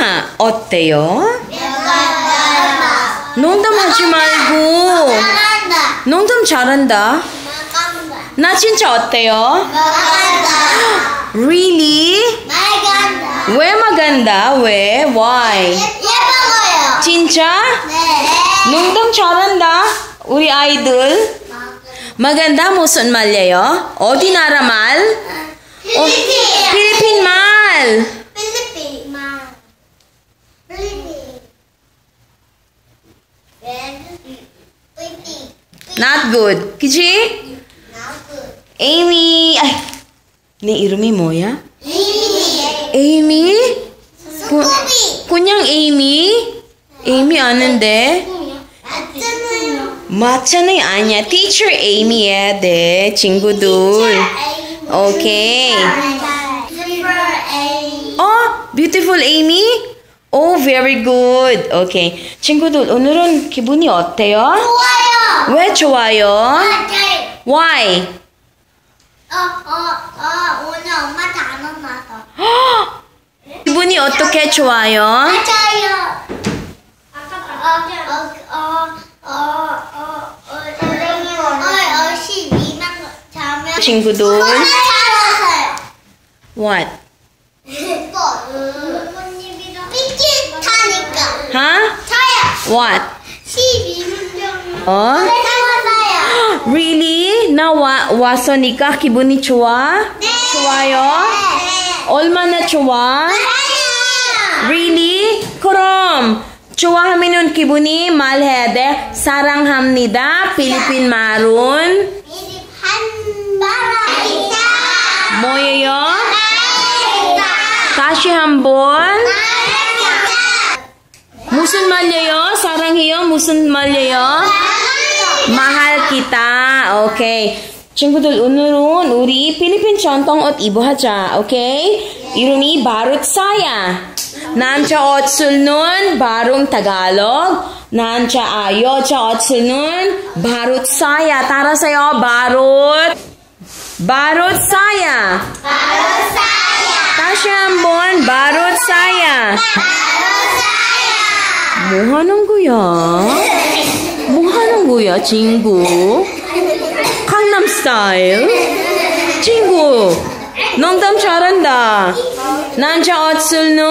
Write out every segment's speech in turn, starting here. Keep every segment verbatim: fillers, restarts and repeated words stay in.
어때요? 농담하지 말고. 농담 잘한다. 나 진짜 어때요? Really? 왜 maganda? 왜? Why? 예뻐요. 진짜? 네. 농담 잘한다. 우리 아이들. maganda 무슨 말이에요? 어디 나라 말? 필리핀. 필리핀 말. 필리핀 말. 필리핀. 필리핀. Not good. 그치? Amy. ay, 내 이름이 뭐야? Amy. Amy? 스쿠비. 그냥 Amy? Amy 아는데? 맞잖아요. 맞잖아요. 아니야. Teacher Amy 해야 돼. 친구들. 오케이. 어? Beautiful Amy? Oh, very good. 오케이. 친구들, 오늘은 기분이 어때요? 좋아요. 왜 좋아요? 맞아요. Why? 어, 어, 어, 오늘 엄마 다 만나서. 기분이 어떻게 좋아요? 맞아요. 어, 어, 어, 어, 어, 어, 선생님 오늘 어, 십이만 자면 친구들. 잘하세요. What? 부모님이랑 비슷하니까. Huh? 저요. What? 십이만 정도. 어? 잘하세요. Really? 나 와, 왔으니까 기분이 좋아? 네. 좋아요? 네. 얼마나 좋아? 잘해요. Really? 그럼 좋아하면 기분이 말해야 돼. 사랑합니다. 필리핀 말은 한바라이다. 뭐예요? 다시 한번. 무슨 말이에요? 사랑해요? 무슨 말이에요? mahal kita. 오케이. 친구들 오늘은 우리 필리핀 전통 옷 입어하자. 오케이? 이름이 바lut saya. 남자 옷 술는 바롱 Tagalog. 남자 아 여자 옷 술는 balut saya. 따라서요. balut. balut saya. 다시 한번 balut saya. 뭐 하는 거야? 뭐 하는 거야, 친구? 강남 스타일? 친구, 농담 잘한다. 남자 옷 술는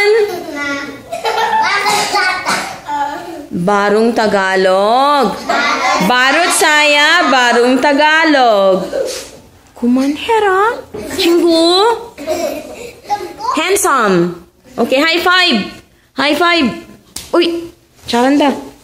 바롱 Tagalog. balut saya, ba롱 Tagalog. 그만해라, 친구. Handsome. Okay, high five. High five. Uy, 잘한다.